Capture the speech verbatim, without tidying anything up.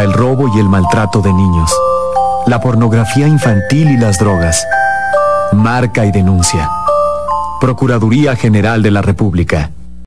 contra el robo y el maltrato de niños, la pornografía infantil y las drogas. Marca y denuncia. Procuraduría General de la República.